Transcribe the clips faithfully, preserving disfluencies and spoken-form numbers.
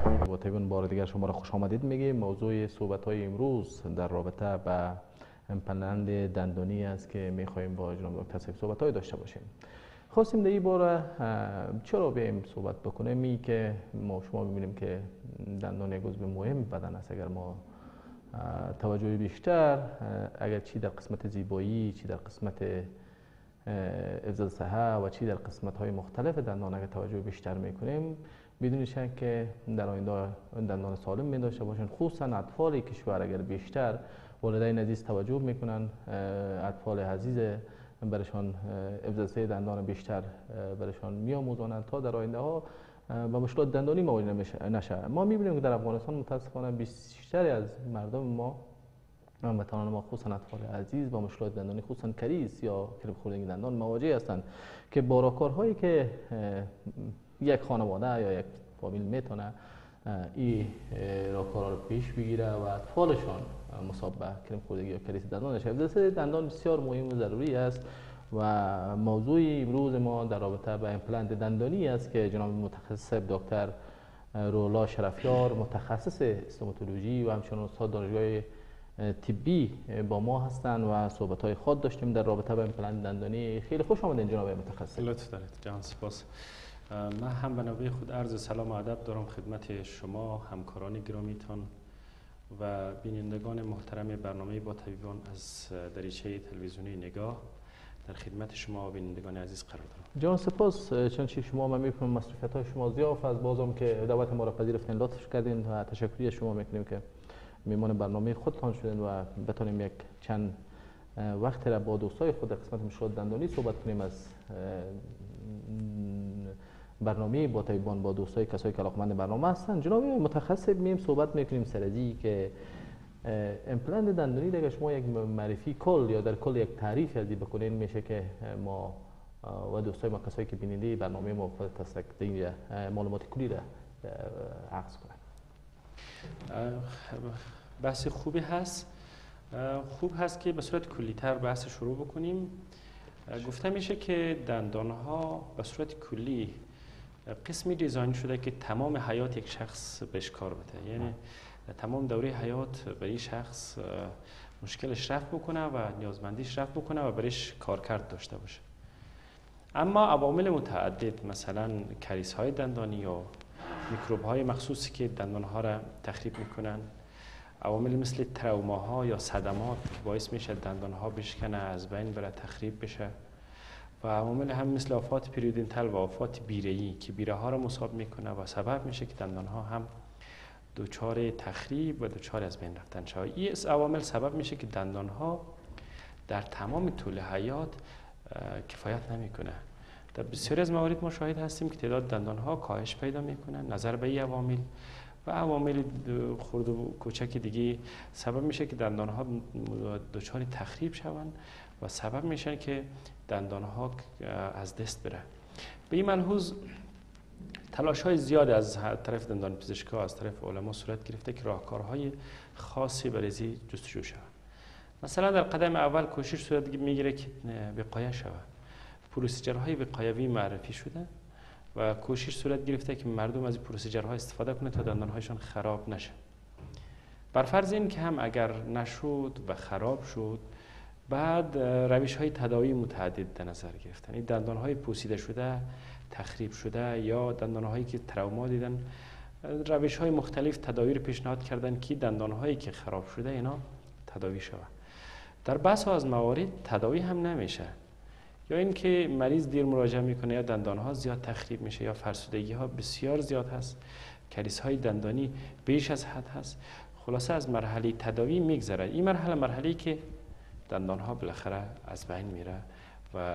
با طبیعون بار دیگر شما را خوش آمدید میگیم. موضوع صحبت های امروز در رابطه با امپلند دندانی است که میخواهیم با جناب دکتر صاحب صحبت های داشته باشیم. خواستیم در این باره چرا بیم صحبت بکنیم، ای که ما شما ببینیم که دندان یک عضو مهم بدن است. اگر ما توجه بیشتر اگر چی در قسمت زیبایی، چی در قسمت افزاد صحه و چی در قسمت های مختلف دندان اگر توجه بیشتر میکنیم، بدون شک که در آینده دندان سالم می داشته باشند. خصوصا اطفال کشور اگر بیشتر والدین عزیز توجه میکنن، اطفال عزیز برشان افزایش دندان بیشتر برشان میآموزانند تا در آینده ها با مشکلات دندانی مواجه نشه. ما میبینیم که در افغانستان متاسفانه بیشتر از مردم ما هموطنان ما خصوصا اطفال عزیز با مشکلات دندانی خصوصا کریز یا کرم خوردگی دندان مواجه هستند که با راهکارهایی که یک خانواده یا یک فامیل میتونه این راهکارها رو پیش بگیره و اطفالشان مصاب به کرم خوردگی یا کریز دندان نشه. افزایش دندان بسیار مهم و ضروری است و موضوع امروز ما در رابطه با امپلنت دندانی است که جناب متخصص دکتر رولا شرفیار متخصص استوماتولوژی و همچنین استاد دانشگاه طبی با ما هستند و صحبت های خود داشتیم در رابطه با امپلنت دندانی. خیلی خوش آمدین جناب متخصص. لطف دارید جان، سپاس. من هم به نوبه خود عرض سلام و ادب دارم خدمت شما همکاران گرامیتان و بینندگان محترم برنامه با طبیبان از دریچه تلویزیونی نگاه. در خدمت شما و بینندگان عزیز قرار دارم. جان سپاس. چنانچه شما من میفهمم مسئولیت های شما زیاد است، بازم که دعوت ما را پذیرفتین لطف کردین و تشکری از شما میکنیم که میمان برنامه خودتان شدین و بتونیم یک چند وقت را با دوستای خود در قسمت مشکلات دندانی صحبت کنیم از برنامه با طبیبان با دوستای کسایی که علاقمند برنامه هستن. جناب متخصص میم صحبت میکنیم سرجی که امپلنت دندانی دیگه شما یک معرفی کل یا در کل یک تعریف ازی بکنین میشه که ما و دوستای ما کسایی که بیننده برنامه ما خود تسکین معلومات کلی را عرض کنن. بحث خوبی هست. خوب هست که به صورت کلی‌تر بحث شروع بکنیم. گفته میشه که دندان ها به صورت کلی قسمی دیزاین شده که تمام حیات یک شخص بهش کار بده، یعنی تمام دوره حیات برای شخص مشکلش رفع بکنه و نیازمندیش رفع بکنه و برایش کارکرد داشته باشه. اما عوامل متعدد مثلا کریس های دندانی یا میکروب های مخصوصی که دندان ها را تخریب میکنن، عوامل مثل تروماها یا صدمات که باعث میشه دندان ها بشکنه، از بین بره، تخریب بشه، و عوامل هم مثل آفات پریودنتال و آفات بیره‌ای که بیره ها را مصاب میکنه و سبب میشه که دندان ها هم دچار تخریب و دچار از بین رفتن شود. این عوامل سبب میشه که دندان ها در تمام طول حیات کفایت نمیکنه. در بسیاری از موارد ما شاهد هستیم که تعداد دندان ها کاهش پیدا میکنه نظر به این عوامل و عوامل خرد و کوچک دیگه سبب میشه که دندان ها دچار تخریب شوند و سبب میشه که دندان ها از دست بره. به این ملحوظ تلاش های زیاد از طرف دندان پزشکا از طرف علما صورت گرفته که راهکارهای خاصی برای جستجو شود. مثلا در قدم اول کوشش صورت میگیره که وقایه شود. پروسیجرهای وقایوی معرفی شده و کوشش صورت گرفته که مردم از این پروسیجرها استفاده کنه تا دندانهایشان خراب نشه. بر فرض این که هم اگر نشد و خراب شد، بعد روش های تداوی متعدد در نظر گرفتن. این دندان های پوسیده شده، تخریب شده یا دندان هایی که تروما دیدن، روش های مختلف تداوی رو پیشنهاد کردن که دندان هایی که خراب شده اینا تداوی شود. در بسیاری از موارد تداوی هم نمیشه، یا اینکه مریض دیر مراجعه میکنه یا دندان ها زیاد تخریب میشه یا فرسودگی ها بسیار زیاد هست، کریس های دندانی بیش از حد هست. خلاصه از مرحله تداوی میگذره. این مرحله مرحله‌ای که دندان ها بالاخره از بین میره و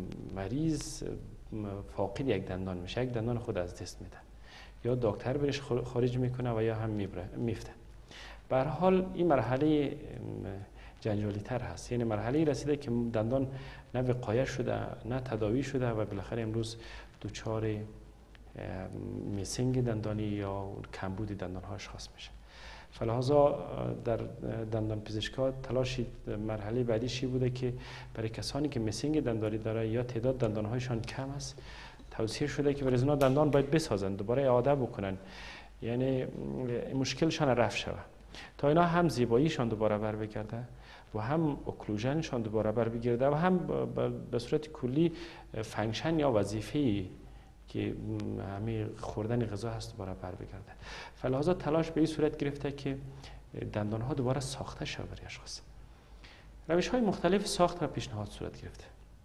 مریض فاقد یک دندان میشه، یک دندان خود از دست میده، یا دکتر برش خارج میکنه و یا هم میفته. به هر حال این مرحله جنجالی تر هست، یعنی مرحله رسیده که دندان نه وقایه شده نه تداوی شده و بالاخره امروز دچار میسینگ دندانی یا کمبود دندان ها اشخاص میشه. فلحاظا در دندان پزشکا تلاش مرحله بعدیشی بوده که برای کسانی که میسینگ دندانی داره یا تعداد دندان هایشان کم است، توصیه شده که برای اونا دندان باید بسازن، دوباره اعاده بکنن. یعنی مشکلشان رفع شود تا اینا هم زیباییشان دوباره بر بگرده و هم اوکلوژنشان دوباره بر بگرده و هم به صورت کلی فنکشن یا وظیفه‌ای که همه خوردن غذا هست دوباره بر بگرده. فلحاظا تلاش به این صورت گرفته که دندان ها دوباره ساخته شود برای اشخاص. روش های مختلف ساخت و پیشنهاد صورت گرفته.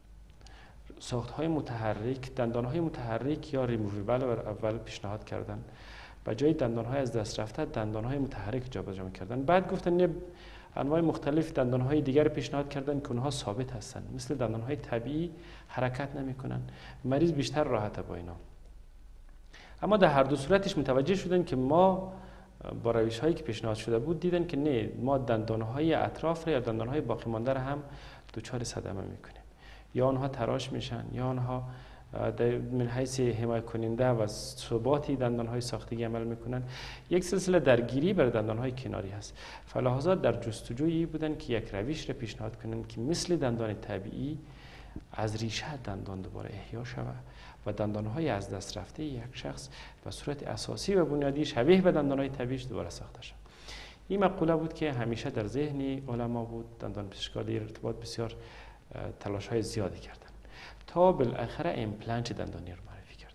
ساخت های متحرک، دندان های متحرک یا ریموویبل اول پیشنهاد کردن، به جای دندان های از دست رفته دندان های متحرک جابجا کردن. بعد گفتن انواع مختلف دندان های دیگر پیشنهاد کردن که اونها ثابت هستند، مثل دندان های طبیعی حرکت نمی کنن، مریض بیشتر راحته با اینا. اما در هر دو صورتش متوجه شدن که ما با روش هایی که پیشنهاد شده بود دیدن که نه، ما دندان های اطراف یا دندان های باقی مانده را هم دچار صدمه میکنیم، یا آنها تراش میشن یا آنها من حیث حمایت کننده و ثباتی دندان های ساختگی عمل میکنن. یک سلسله درگیری بر دندان های کناری هست. فلحاظا در جستجویی بودن که یک روش را پیشنهاد کنن که مثل دندان طبیعی از ریشه دندان دوباره احیا شود و دندان های از دست رفته یک شخص به صورت اساسی و بنیادی شبیه به دندان های طبیعی دوباره ساخته شد. این مقوله بود که همیشه در ذهن علما بود. دندان پزشکان در ارتباط بسیار تلاش های زیادی کردن تا بالاخره ایمپلنت دندانی رو معرفی کردن.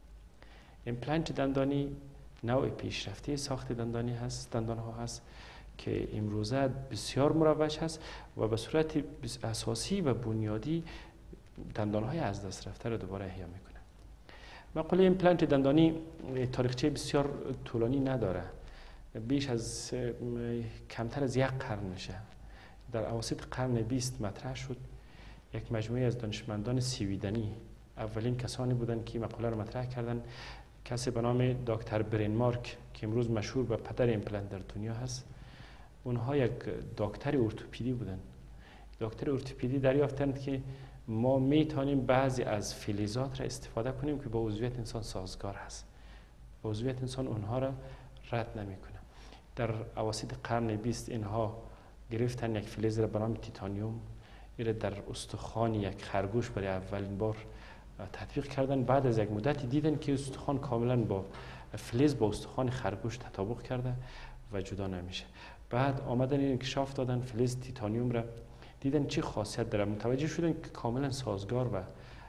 ایمپلنت دندانی نوع پیشرفته ساخت دندانی هست، دندان ها هست که امروزه بسیار مروج هست و به صورت اساسی و بنیادی دندان های از دست رفته رو دوباره احیا میکنه. مقوله ایمپلنت دندانی تاریخچه بسیار طولانی نداره، بیش از کمتر از یک قرن میشه. در اواسط قرن بیست مطرح شد. یک مجموعه از دانشمندان سویدنی اولین کسانی بودند که مقوله رو مطرح کردن. کسی به نام دکتر برین مارک که امروز مشهور به پدر ایمپلنت در دنیا هست، اونها یک دکتر ارتوپدی بودند. دکتر ارتوپدی دریافتند که ما میتونیم بعضی از فلزات را استفاده کنیم که با عضویت انسان سازگار هست. با عضویت انسان اونها را رد نمیکنه. در اواسط قرن بیست اینها گرفتن یک فلز را به نام تیتانیوم، این در استخوان یک خرگوش برای اولین بار تطبیق کردن. بعد از یک مدتی دیدن که استخوان کاملا با فلز با استخوان خرگوش تطابق کرده و جدا نمیشه. بعد آمدن این انکشاف دادن فلز تیتانیوم را، دیدن چه خاصیت داره، متوجه شدن که کاملا سازگار و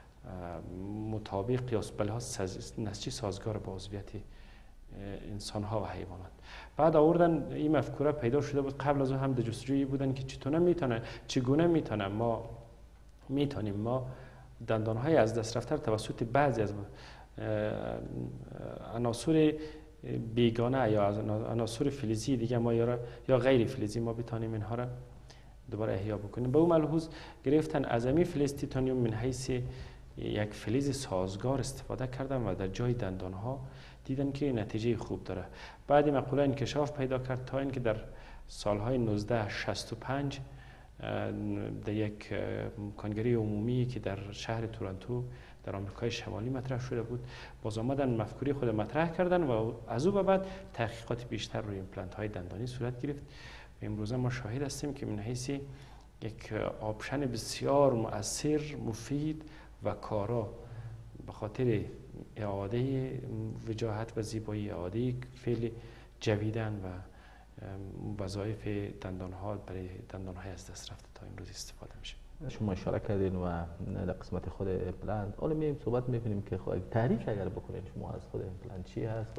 مطابق یا بلحاظ نسجی سازگار با عضویت انسان ها و حیوانات. بعد آوردن این مفکوره پیدا شده بود. قبل از اون هم در جستجویی بودن که چطور میتونه چگونه میتونه ما میتونیم ما دندان های از دست رفته توسط بعضی از عناصر بیگانه یا از عناصر فلزی دیگه ما یا یا غیر فلزی ما بتونیم اینها را دوباره احیا بکنیم. به اون ملحوظ گرفتن از همین فلز تیتانیوم من حیث یک فلز سازگار استفاده کردن و در جای دندان ها دیدن که نتیجه خوب داره. بعد مقوله انکشاف پیدا کرد تا اینکه در سالهای نوزده شصت و پنج در یک کنگره عمومی که در شهر تورنتو در آمریکای شمالی مطرح شده بود، باز آمدن مفکوره خود مطرح کردن و از او به بعد تحقیقات بیشتر روی ایمپلنت های دندانی صورت گرفت. و امروزه ما شاهد هستیم که من حیث یک آپشن بسیار مؤثر، مفید و کارا به خاطر اعاده وجاهت و زیبایی، اعاده فعل جویدن و وظایف دندان ها برای دندان های از دست رفته تا امروز استفاده میشه. شما اشاره کردین و در قسمت خود ایمپلنت حالا میایم صحبت میکنیم که خود تعریف اگر بکنین شما از خود ایمپلنت چی هست و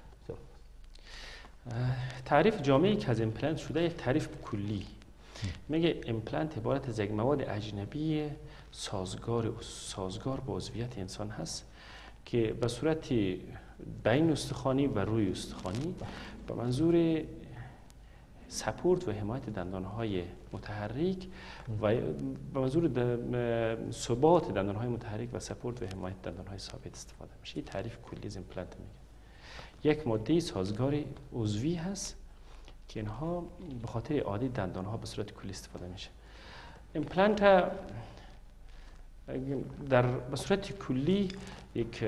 تعریف جامعی که از ایمپلنت شده یک تعریف کلی. میگه ایمپلنت عبارت از یک مواد اجنبی سازگار سازگار با عضویت انسان هست که به صورت بین استخوانی و روی استخوانی به منظور سپورت و حمایت دندانهای متحرک و به منظور ثبات دندانهای متحرک و سپورت و حمایت دندانهای ثابت استفاده میشه. این تعریف کلی از ایمپلنت میگه. یک ماده سازگار عضوی هست که اینها به خاطر اعاده دندانها به صورت کلی استفاده میشه. ایمپلنت در به صورت کلی یک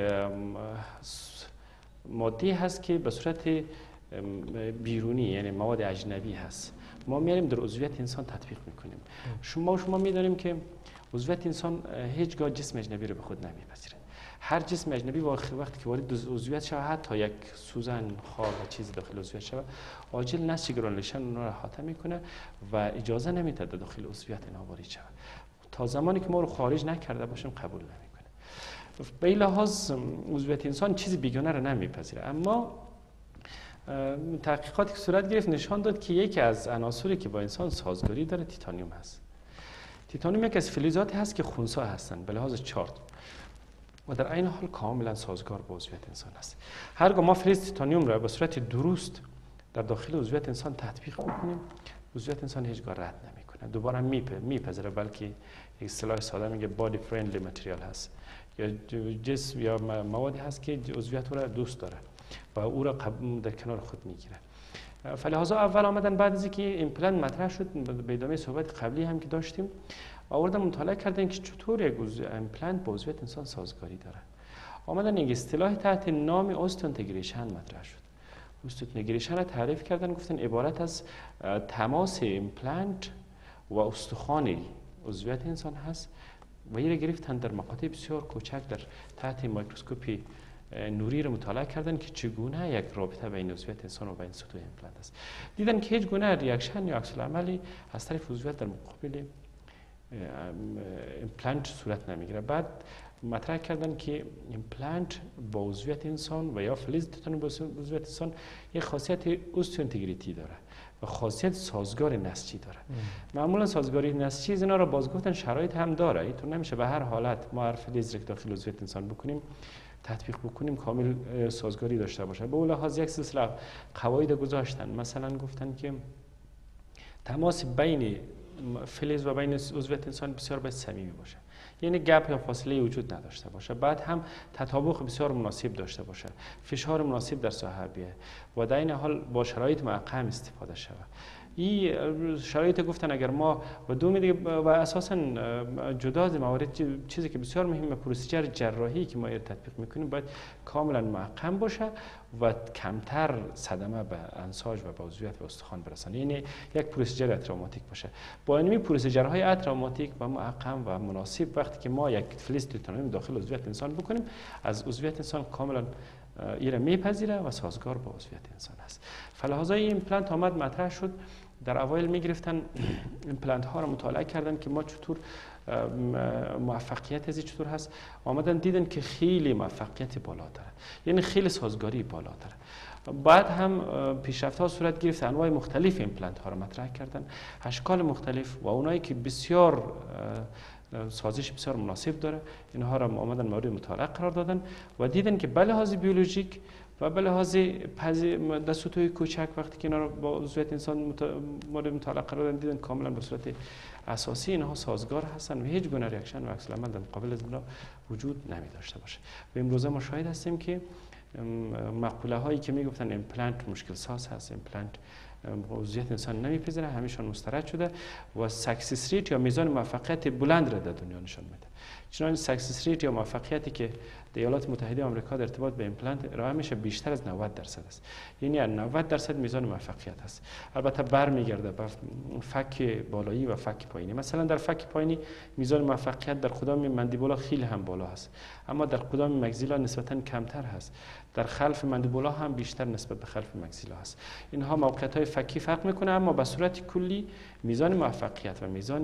ماده هست که به صورت بیرونی یعنی مواد اجنبی هست، ما میاریم در عضویت انسان تطبیق میکنیم. شما شما میدانیم که عضویت انسان هیچگاه جسم اجنبی رو به خود نمیپذیره. هر جسم اجنبی وقتی که وارد عضویت شود، حتی یک سوزن، خار و چیزی داخل عضویت شود، عاجل نسج گرانولشن اون را احاطه میکنه و اجازه نمیده داخل عضویت اینا وارد شود. تا زمانی که ما رو خارج نکرده باشیم قبول نمیکنه. به این لحاظ عضویت انسان چیزی بیگانه را نمیپذیره. اما تحقیقاتی که صورت گرفت نشان داد که یکی از عناصری که با انسان سازگاری داره تیتانیوم هست. تیتانیوم یکی از فلزاتی هست که خنثی هستند به لحاظ چارت و در عین حال کاملا سازگار با عضویت انسان است. هرگاه ما فلز تیتانیوم را به صورت درست در داخل عضویت انسان تطبیق بکنیم، عضویت انسان هیچگاه رد نمیکنه، دوباره میپذیره، بلکه یک اصطلاح ساده میگه بادی فرندلی متریال هست، یا جسم یا موادی هست که عضویت را دوست داره و او را در کنار خود میگیره. فلحاظا اول آمدن بعد از اینکه ایمپلنت مطرح شد، به ادامه صحبت قبلی هم که داشتیم آوردن مطالعه کردن که چطور یک ایمپلنت با عضویت انسان سازگاری داره. آمدن یک اصطلاح تحت نام اوستوانتگریشن مطرح شد. اوستوانتگریشن را تعریف کردن، گفتن عبارت از تماس ایمپلنت و استخوان عضویت انسان هست و این را گرفتن در مقاطع بسیار کوچک در تحت میکروسکوپی نوری رو مطالعه کردن که چگونه یک رابطه بین عضویت انسان و بین سطوح ایمپلنت است. دیدن که هیچ گونه ریاکشن یا عکس العملی از طرف عضویت در مقابل ایمپلنت صورت نمیگیره. بعد مطرح کردن که ایمپلنت با عضویت انسان و یا فلز تیتانیوم با عضویت انسان یک خاصیت اوستوانتگریتی داره و خاصیت سازگار نسجی داره. معمولا سازگاری نسجی اینا را باز گفتن شرایط هم داره، اینطور نمیشه به هر حالت ما هر فلز را داخل عضویت انسان بکنیم تطبیق بکنیم کامل سازگاری داشته باشه. به اون لحاظ یک سلسله قواعد گذاشتن، مثلا گفتن که تماس بین فلز و بین عضویت انسان بسیار باید صمیمی باشه، یعنی گپ یا فاصله وجود نداشته باشه. بعد هم تطابق بسیار مناسب داشته باشه، فشار مناسب در ساحه بیه و در این حال با شرایط معقم استفاده شود. این شرایط گفتن اگر ما و دوم دیگه و اساسا جدا از موارد چیزی که بسیار مهمه پروسیجر جراحی که ما تطبیق میکنیم باید کاملا محکم باشه و کمتر صدمه به انساج و به عضویت و استخوان برسانه، یعنی یک پروسیجر اتروماتیک باشه. با این پروسیجرهای اتروماتیک و محکم و مناسب وقتی که ما یک فلز تیتانیوم داخل عضویت انسان بکنیم، از عضویت انسان کاملا ایره میپذیره و سازگار با عضویت انسان است. فلحاظا این ایمپلنت آمد مطرح شد. در اوایل میگرفتن ایمپلنت ها رو مطالعه کردن که ما چطور موفقیت ازی چطور هست. آمدن دیدن که خیلی موفقیت بالا داره، یعنی خیلی سازگاری بالا داره. بعد هم پیشرفت ها صورت گرفت، انواع مختلف ایمپلنت ها رو مطرح کردن، اشکال مختلف و اونایی که بسیار سازش بسیار مناسب داره اینها را آمدن مورد مطالعه قرار دادن و دیدن که به لحاظ بیولوژیک و به لحاظ در سطوح کوچک وقتی که اینا رو با عضویت انسان مورد مطالعه قرار دادن دیدن کاملا به صورت اساسی اینها سازگار هستن و هیچ گونه ریاکشن و عکس العمل در مقابل از اینا وجود نمی داشته باشه. و امروزه ما شاهد هستیم که مقوله هایی که میگفتن ایمپلنت مشکل ساز هست، ایمپلنت عضویت انسان نمیپذیره، همیشون مسترد شده و سکسس ریت یا میزان موفقیت بلند را در دنیا نشان میده. چنانچه سکسس ریت یا موفقیتی که در ایالات متحده آمریکا در ارتباط به ایمپلنت ارائه میشه بیشتر از نود درصد است، یعنی نود درصد میزان موفقیت است. البته برمیگرده به فک بالایی و فک پایینی. مثلا در فک پایینی میزان موفقیت در قدم مندیبولا خیلی هم بالا است، اما در قدم مگزیلا نسبتا کمتر هست. در خلف مندیبولا هم بیشتر نسبت به خلف مگزیلا هست. اینها موقعیت های فکی فرق میکنه، اما به صورت کلی میزان موفقیت و میزان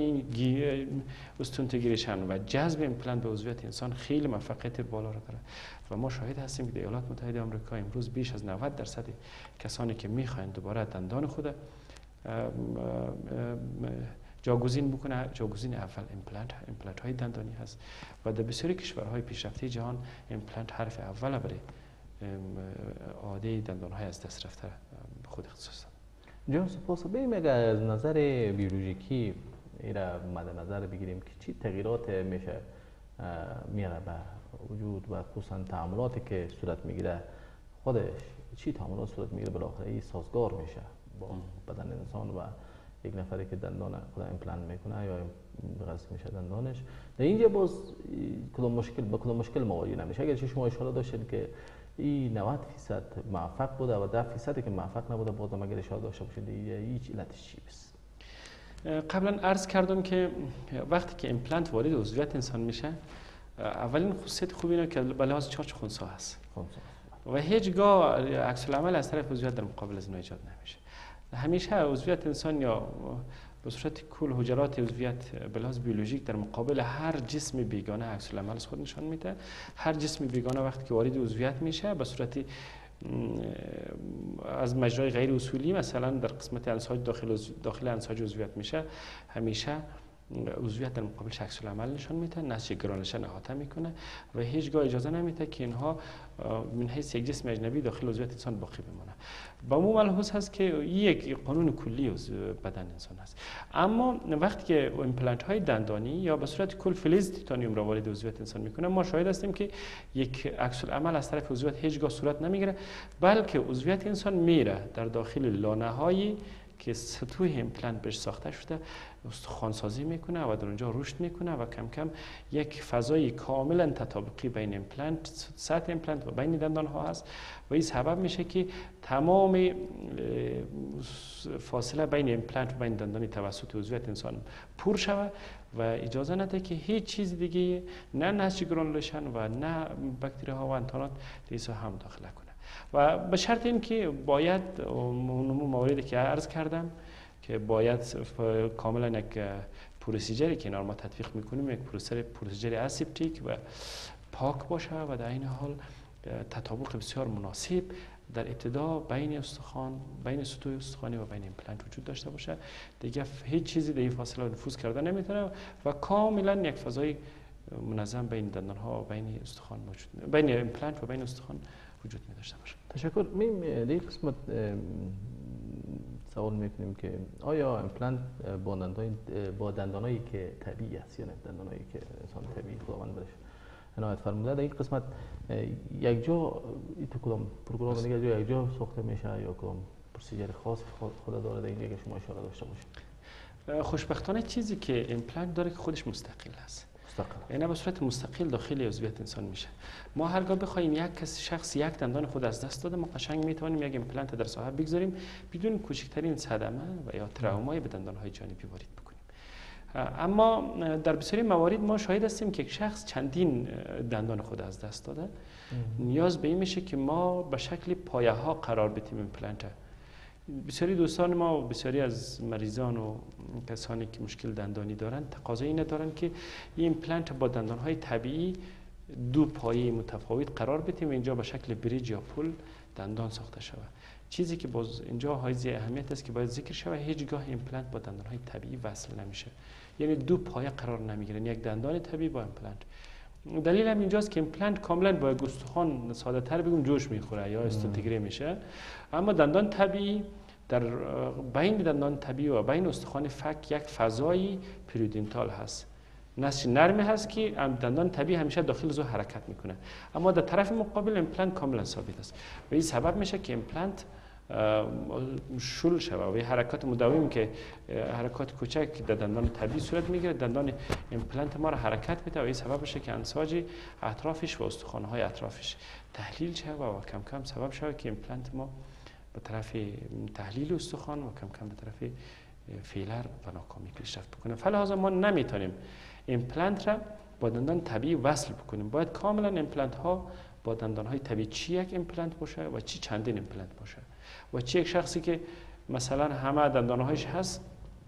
اوستوانتگریشن و جذب ایمپلنت به عضویت انسان خیلی موفقیت بالا را داره و ما شاهد هستیم که در ایالات متحده آمریکا امروز بیش از نود درصد کسانی که میخواین دوباره دندان خود جاگزین بکنه، جاگزین اول ایمپلنت ایمپلنت های دندانی هست و در بسیاری کشورهای پیشرفته جهان ایمپلنت حرف اول برای عاده دندان های از دست رفته خود اختصاص دارد. جان سپاس. بریم اگر از نظر بیولوژیکی ایرا مد نظر بگیریم که چی تغییرات میشه میاره به وجود و خصوصا تعاملاتی که صورت میگیره خودش چی تعاملات صورت میگیره بالاخره این سازگار میشه با بدن انسان و یک نفری که دندان خود ایمپلنت میکنه یا غرس میشه دندانش. در اینجا باز کدام مشکل با کدام مشکل مواجه نمیشه؟ اگر شما اشاره داشتین که این نود فیصد موفق بوده و ده فیصدی که موفق نبوده، بازم اگر اشاره داشته باشید هیچ علتش چی است؟ قبلا عرض کردم که وقتی که ایمپلنت وارد عضویت انسان میشه اولین خصوصیت خوب اینه که به لحاظ چارج خنثی هست و هیچگاه عکس العمل از طرف عضویت در مقابل از اون ایجاد نمیشه. همیشه عضویت انسان یا به صورت کل حجرات عضویت به لحاظ بیولوژیک در مقابل هر جسم بیگانه عکس العمل از خود نشان میده. هر جسم بیگانه وقتی که وارد عضویت میشه به صورت از مجرای غیر اصولی مثلا در قسمت انساج داخل داخل انساج عضویت میشه، همیشه عضویت در مقابل عکس العمل نشان میده، نسج گرانش احاطه میکنه و هیچگاه اجازه نمیده که اینها من حیث یک جسم اجنبی داخل عضویت انسان باقی بمانه. با مو ملحوظ هست که یک قانون کلی بدن انسان هست. اما وقتی که ایمپلنت های دندانی یا به صورت کل فلز تیتانیوم را وارد عضویت انسان میکنه، ما شاهد هستیم که یک عکس العمل از طرف عضویت هیچگاه صورت نمیگیره، بلکه عضویت انسان میره در داخل لانه هایی که سطوح ایمپلنت بهش ساخته شده استخوان سازی میکنه و در اونجا رشد میکنه و کم کم یک فضای کاملا تطابقی بین ایمپلنت، سطح ایمپلنت و بین دندان ها هست و این سبب میشه که تمام فاصله بین ایمپلنت و بین دندانی توسط عضویت انسان پر شود و اجازه نده که هیچ چیز دیگه، نه نسج گرانولشن و نه باکتری ها و انتانات ریسا هم داخل کنه و به شرط این که باید اون مواردی که عرض کردم که باید کاملا یک پروسیجری که ما تطبیق میکنیم یک پروسیجر اسیپتیک و پاک باشه و در این حال تطابق بسیار مناسب در ابتدا بین استخوان، بین سطوح استخوانی و بین ایمپلنت وجود داشته باشه. دیگه هیچ چیزی در این فاصله نفوذ کرده نمیتونه و کاملا یک فضای منظم بین دندان ها و بین استخوان موجود، بین ایمپلنت و بین استخوان وجود می داشته باشه. تشکر. میم در قسمت سوال میکنیم که آیا ایمپلنت با دندان با دندانایی که طبیعی است یا نه دندانایی که انسان طبیعی خداوند بهش عنایت فرموده، در این قسمت یک جا تو کدام پروگرام دیگه جا یک جا ساخته میشه یا کدام پروسیجر خاص خود داره، در این که شما اشاره داشته باشید؟ خوشبختانه چیزی که ایمپلنت داره که خودش مستقل است. یعنی به صورت مستقل داخل عضویت انسان میشه. ما هرگاه بخوایم یک کس شخص یک دندان خود از دست داده، ما قشنگ میتوانیم یک ایمپلنت در ساحه بگذاریم بدون کوچکترین صدمه و یا ترومای به دندانهای جانبی وارد بکنیم. اما در بسیاری موارد ما شاهد هستیم که یک شخص چندین دندان خود از دست داده، نیاز به این میشه که ما به شکل پایه ها قرار بدیم ایمپلنت. بسیاری دوستان ما و بسیاری از مریضان و کسانی که مشکل دندانی دارند تقاضای اینه دارند که این ایمپلنت با دندانهای طبیعی دو پایه متفاوت قرار بدیم و اینجا به شکل بریج یا پل دندان ساخته شود. چیزی که باز اینجا حائز اهمیت است که باید ذکر شود، هیچگاه ایمپلنت با دندانهای طبیعی وصل نمیشه، یعنی دو پایه قرار نمیگیرن، یک دندان طبیعی با ایمپلنت. دلیل هم اینجاست که ایمپلنت کاملا با استخوان ساده تر بگم جوش میخوره یا استاتیگری میشه، اما دندان طبیعی در بین دندان طبیعی و بین استخوان فک یک فضایی پریودنتال هست، نسج نرمی هست که دندان طبیعی همیشه داخل زو حرکت میکنه، اما در طرف مقابل ایمپلنت کاملا ثابت است و این سبب میشه که ایمپلنت شل شود و حرکات مداوم که حرکات کوچک در دندان طبیعی صورت میگیره، دندان ایمپلنت ما را حرکت میده و این سبب میشه که انساج اطرافش و استخوان‌های اطرافش تحلیل شود و کم کم سبب شود که ایمپلنت ما به طرف تحلیل استخوان و کم کم به طرف فیلر و ناکامی پیشرفت بکنه. فلذا ما نمیتونیم ایمپلنت را با دندان طبیعی وصل بکنیم، باید کاملا ایمپلنت ها با دندان های طبیعی چی یک ایمپلنت باشه و چی چندین ایمپلنت باشه و چی یک شخصی که مثلا همه دندان هایش هست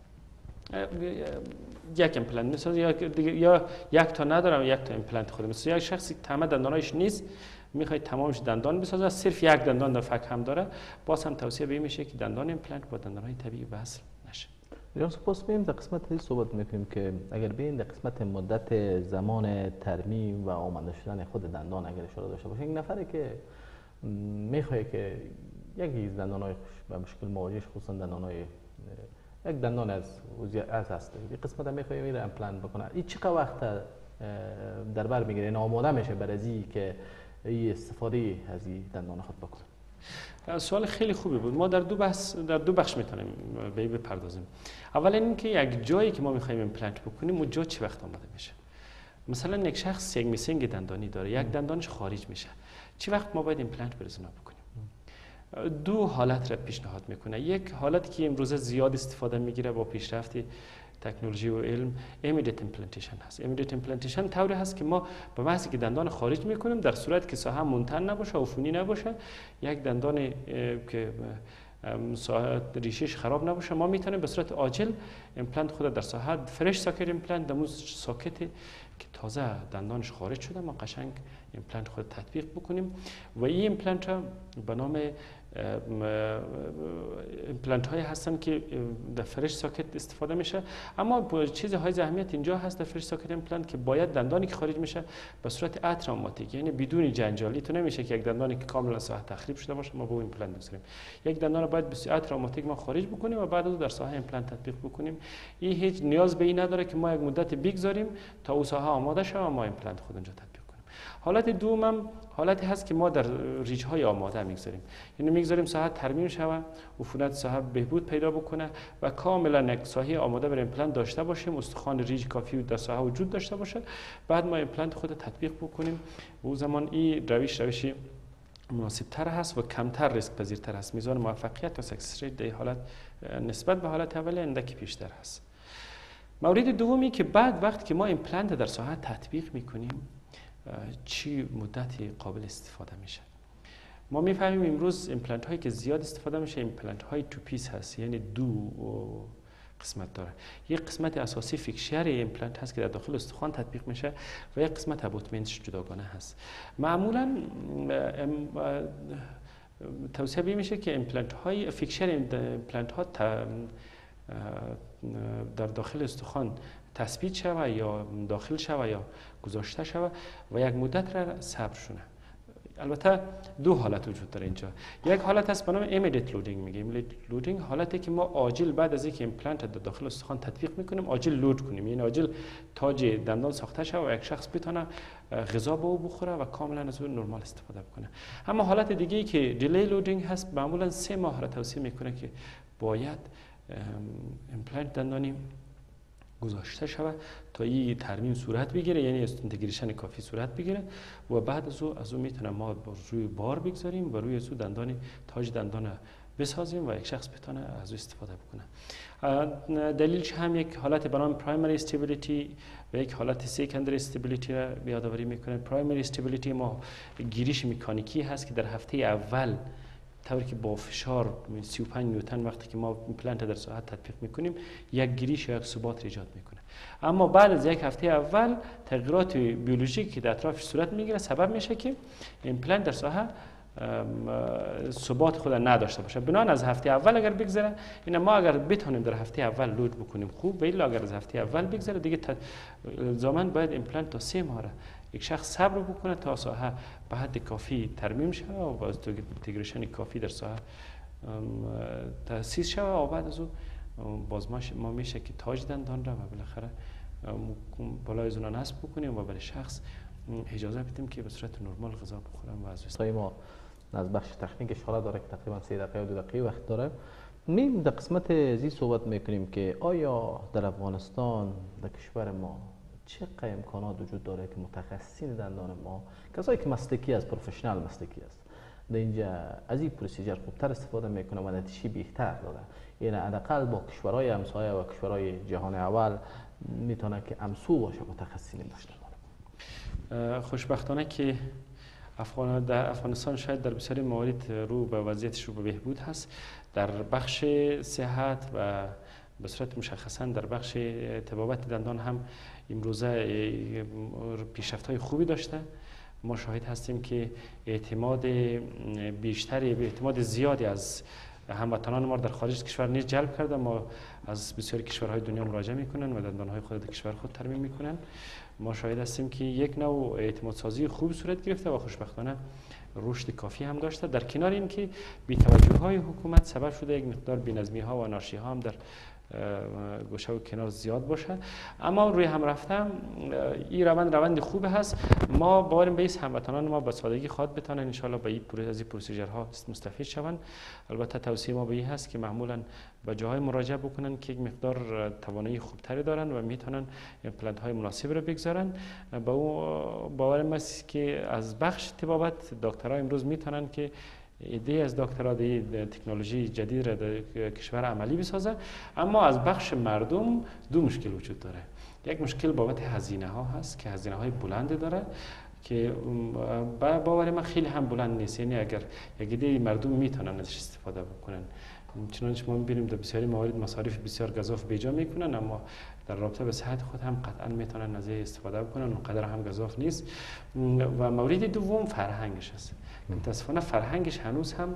یک ایمپلنت میسازه یا یا یک تا ندارم یک تا ایمپلنت خود مثلا یک شخصی که همه دندان هایش نیست میخواد تمامش دندان بسازه، صرف یک دندان در فک هم داره، باز هم توصیه به این میشه که دندان ایمپلنت با دندان های طبیعی وصل نشه. جان سپاس. میم در قسمت هایی صحبت میکنیم که اگر بین در قسمت مدت زمان ترمیم و آماده شدن خود دندان اگر اشاره داشته باشه، یک نفره که میخواد که یکی از دندان های به مشکل مواجه، خصوصا دندان های یک دندان از از هست، این قسمت هم میخواد میره ایمپلنت بکنه، این چقدر وقت در بر میگیره، این آماده میشه برای که این استفاده از این دندان خود بکنه؟ سوال خیلی خوبی بود. ما در دو بحث در دو بخش میتونیم به این بپردازیم. اولا اینکه یک جایی که ما میخوایم ایمپلنت بکنیم اون جا چه وقت آماده میشه. مثلا یک شخص یک میسنگ دندانی داره، یک دندانش خارج میشه، چه وقت ما باید ایمپلنت برزنا بکنیم؟ دو حالت را پیشنهاد میکنه. یک حالتی که امروزه زیاد استفاده میگیره با پیشرفت تکنولوژی و علم immediate implantation هست. immediate implantation طوری هست که ما به محض که دندان خارج میکنیم در صورت که ساحه منتن نباشه، عفونی نباشه، یک دندان که ریشش خراب نباشه، ما میتونیم به صورت عاجل ایمپلنت خود در ساحه فرش ساکت ایمپلنت دمو ساکت که تازه دندانش خارج شده ما قشنگ ایمپلنت خود تطبیق بکنیم و این ایمپلنت ها به نام ایمپلنت های هستن که در فرش ساکت استفاده میشه. اما چیز های اهمیت اینجا هست در فرش ساکت ایمپلنت که باید دندانی که خارج میشه به صورت اتراماتیک، یعنی بدون جنجالی. تو نمیشه که یک دندانی که کاملا ساحه تخریب شده باشه ما با ایمپلنت بگذاریم. یک دندان باید به صورت اتراماتیک ما خارج بکنیم و بعد از در ساحه ایمپلنت تطبیق بکنیم. این هیچ نیاز به این نداره که ما یک مدت بگذاریم تا اون ساحه آماده شه و ما ایمپلنت خود اونجا تطبیق کنیم. حالت دوم حالتی هست که ما در ریج های آماده میگذاریم، یعنی میگذاریم ساحه ترمیم شوه، عفونت ساحه بهبود پیدا بکنه و کاملا یک ساحه آماده برای ایمپلنت داشته باشیم، استخوان ریج کافی در ساحه وجود داشته باشه، بعد ما ایمپلنت خود تطبیق بکنیم. و اون زمان این روش روش مناسب تر هست و کمتر ریسک پذیرتر هست. میزان موفقیت و سکسس ریت در حالت نسبت به حالت اولی اندکی بیشتر هست. مورد دومی که بعد وقت که ما ایمپلنت در ساحه تطبیق میکنیم چی مدتی قابل استفاده میشه؟ ما میفهمیم امروز ایمپلنت هایی که زیاد استفاده میشه ایمپلنت های تو پیس هست، یعنی دو قسمت داره. یک قسمت اساسی فیکشر ایمپلنت هست که در داخل استخوان تطبیق میشه و یک قسمت ابوتمنتش جداگانه هست. معمولا توصیه بی میشه که ایمپلنت های فیکشر ایمپلنت ها در داخل استخوان تثبیت شوه یا داخل شوه یا گذاشته شوه و یک مدت را صبر شونه. البته دو حالت وجود داره اینجا. یک حالت هست به نام immediate loading میگه. immediate loading حالتی که ما عاجل بعد از اینکه ایمپلنت در داخل استخوان تطبیق میکنیم عاجل لود کنیم، یعنی عاجل تاج دندان ساخته شوه و یک شخص بتونه غذا به او بخوره و کاملا از اون نرمال استفاده بکنه. اما حالت دیگه ای که delay loading هست معمولا سه ماه را توصیه میکنه که باید ایمپلنت دندانی گذاشته شود تا این ترمیم صورت بگیره، یعنی اینتگریشن کافی صورت بگیره و بعد از او از او میتونه ما روی بار بگذاریم و روی از او دندان تاج دندان بسازیم و یک شخص بتونه از او استفاده بکنه. دلیلش هم یک حالت به نام پرایمری استیبیلیتی و یک حالت سکندری استیبیلیتی را یادآوری میکنه. پرایمری استیبیلیتی ما گیریش مکانیکی هست که در هفته اول طوری که با فشار سی و پنج نیوتن وقتی که ما ایمپلنت در ساحه تطبیق میکنیم یک گریش یا یک ثبات ایجاد میکنه. اما بعد از یک هفته اول تغییرات بیولوژیکی که در اطرافش صورت میگیره سبب میشه که ایمپلنت در ساحه ثبات خود نداشته باشه. بنابراین از هفته اول اگر بگذره، این ما اگر بتونیم در هفته اول لود بکنیم خوب، ولی اگر از هفته اول بگذره دیگه الزاما باید ایمپلنت تا سه ماه یک شخص صبر بکنه تا ساحه به حد کافی ترمیم شود و باز اینتگریشن کافی در ساحه تأسیس شود و بعد از او باز ما میشه که تاج دندان را و بالاخره بالای از اون نصب بکنیم و برای شخص اجازه بدیم که به صورت نرمال غذا بخورم و از ما از بخش تکنیک اشاره داره که تقریبا سه دقیقه و دو دقیقه وقت داره. میم در قسمت زی صحبت میکنیم که آیا در افغانستان در کشور ما چه امکانات وجود داره که متخصصین دندان ما، کسایی که مسلکی از پروفشنال مسلکی است، در اینجا از این پروسیجر خوبتر استفاده میکنه و نتیجه بهتر داره، یعنی حداقل با کشورهای همسایه و کشورهای جهان اول میتونه که همسو باشه متخصصین داشته باشه. خوشبختانه که افغان در افغانستان شاید در بسیاری موارد رو به وضعیتش رو به بهبود هست. در بخش صحت و به صورت مشخصا در بخش طبابت دندان هم امروزه پیشرفت‌های خوبی داشته. ما شاهد هستیم که اعتماد بیشتری اعتماد زیادی از هموطنان ما در خارج کشور نیز جلب کرده. ما از بسیاری کشورهای دنیا مراجعه میکنن و دندانهای خود در کشور خود ترمیم میکنن. ما شاهد هستیم که یک نوع اعتماد سازی خوب صورت گرفته و خوشبختانه رشد کافی هم داشته. در کنار این که بی‌توجهی‌های حکومت سبب شده یک مقدار بی‌نظمی‌ها و آنارشی‌ها هم در گوشه و کنار زیاد باشه، اما روی هم رفتم این روند روند خوب هست. ما باوریم به این هموطنان ما با سادگی خواد بتونن ان شاء الله به این از این پروسیجرها مستفید شوند. البته توصیه ما به این هست که معمولا به جاهای مراجعه بکنن که یک مقدار توانایی خوبتری دارن و میتونن ایمپلنت های مناسب رو بگذارن. با باورم است که از بخش طبابت دکترها امروز میتونن که ایده از دکترا دی تکنولوژی جدید را در کشور عملی بسازه. اما از بخش مردم دو مشکل وجود داره. یک مشکل بابت هزینه ها هست که هزینه های بلند داره که با باور من خیلی هم بلند نیست. یعنی اگر یک ایده مردم میتونن ازش استفاده بکنن، چنانچه ما میبینیم در بسیاری موارد مصارف بسیار گزاف بیجا میکنن، اما در رابطه به صحت خود هم قطعا میتونن از استفاده بکنن، اونقدر هم گزاف نیست. و مورد دوم فرهنگش است. متاسفانه فرهنگش هنوز هم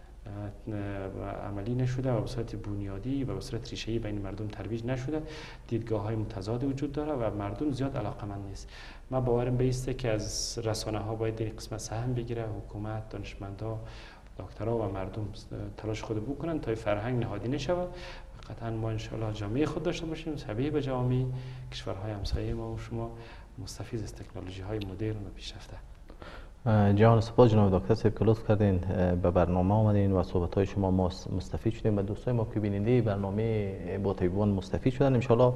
عملی نشده و به صورت بنیادی و به صورت ریشه‌ای بین مردم ترویج نشده. دیدگاه های متضاد وجود داره و مردم زیاد علاقمند نیست. من باورم به است که از رسانه ها باید در قسمت سهم بگیره، حکومت، دانشمندا، دکترها و مردم تلاش خود بکنن تا فرهنگ نهادینه شود. قطعا ما ان شاء الله جامعه خود داشته باشیم شبیه به جامعه کشورهای همسایه ما و شما، مستفید از تکنولوژی های مدرن و پیشرفته. جهان سپاس جناب دکتر صاحب که لطف کردین به برنامه آمدین و صحبت های شما ما مستفید شدیم و دوستای ما که بیننده برنامه با طیبان مستفید شدن. ان شاء الله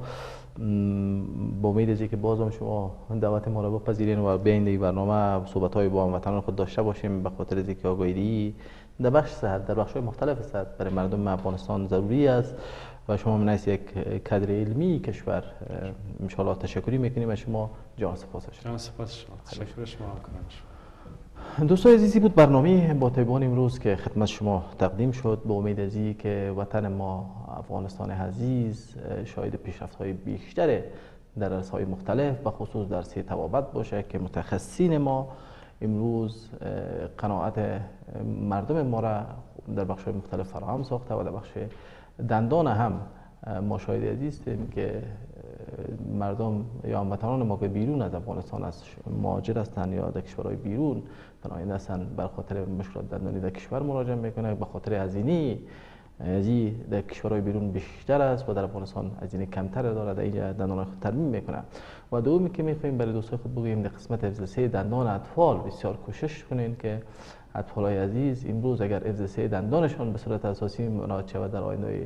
با امید از اینکه باز هم شما دعوت ما را بپذیرین و بیاین در برنامه صحبت های با هموطنان خود داشته باشیم، به خاطر اینکه آگاهی در بخش صحت در بخش های مختلف صحت برای مردم افغانستان ضروری است و شما من از یک کادر علمی کشور ان شاء الله تشکری میکنیم و شما جان سپاس شما. جان سپاس شما. تشکر شما کنم. دوستان عزیزی بود برنامه با طیبان امروز که خدمت شما تقدیم شد. با امید از این که وطن ما افغانستان عزیز شاهد پیشرفت‌های بیشتر در عرصه‌های مختلف و خصوص در سه توابط باشه که متخصصین ما امروز قناعت مردم ما را در بخش‌های مختلف فراهم ساخته و در بخش دندان هم ما شاهد عزیز هستیم که مردم یا هموطنان ما که بیرون از افغانستان از مهاجر هستند یا در کشورهای بیرون پناهنده هستند بر خاطر مشکلات دندانی در کشور مراجعه میکنه، به خاطر هزینه ازی در کشورهای بیرون بیشتر است و در افغانستان هزینه کمتر داره، در اینجا دندان خود ترمیم میکنه. و دومی که میخوایم برای دوستای خود بگوییم در قسمت حفظ سه دندان اطفال بسیار کوشش کنین که اطفالای عزیز امروز اگر حفظ سه دندانشان به صورت اساسی مراعات شود در آینده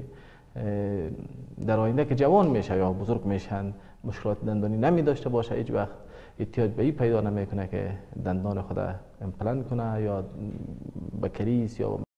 در آینده که جوان میشه یا بزرگ میشن مشکلات دندانی نمی داشته باشه، هیچ وقت احتیاج به این پیدا نمیکنه که دندان خود امپلنت کنه یا به کریس یا